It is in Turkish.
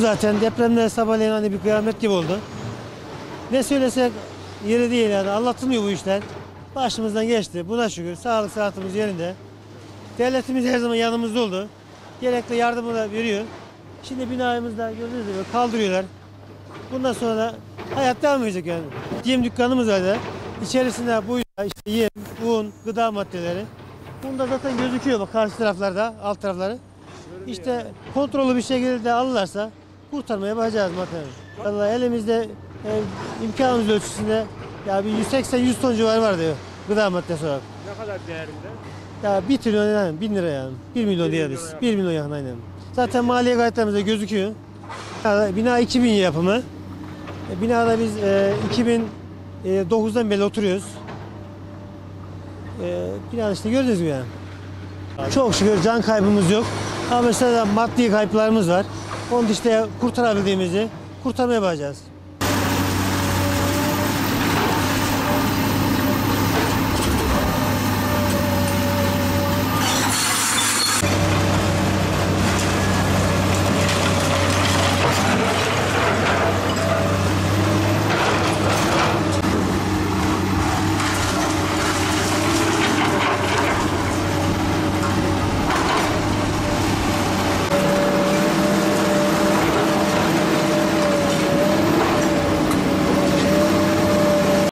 zaten. Depremde sabahleyin hani bir kıyamet gibi oldu. Ne söylesek yeri değil yani. Anlatılmıyor bu işler. Başımızdan geçti. Buna şükür. Sağlık saatimiz yerinde. Devletimiz her zaman yanımızda oldu. Gerekli yardımı da veriyor. Şimdi binamızda gördüğünüz gibi kaldırıyorlar. Bundan sonra hayat devam edecek yani. Yem dükkanımız vardı. İçerisinde bu işte yem, un, gıda maddeleri. Bunda zaten gözüküyor bak karşı taraflarda, alt tarafları. İşte kontrollü bir şekilde alırlarsa kurtarmaya bakacağız materyali. Vallahi elimizde imkanımız ölçüsünde ya bir 180-100 ton civarı var diyor gıda maddesi olarak. Ne kadar değerinde? Ya 1 trilyon yani 1000 lira yani. 1 milyon diyebiliriz. 1 milyon yakın aynen. Zaten maliye kayıtlarımızda gözüküyor. Bina 2000 yapımı. Binada biz 2009'dan beri oturuyoruz. Binada işte gördüğünüz gibi yani. Çok şükür can kaybımız yok. Ama mesela maddi kayıplarımız var. Onu işte kurtarabildiğimizi kurtarmaya bakacağız.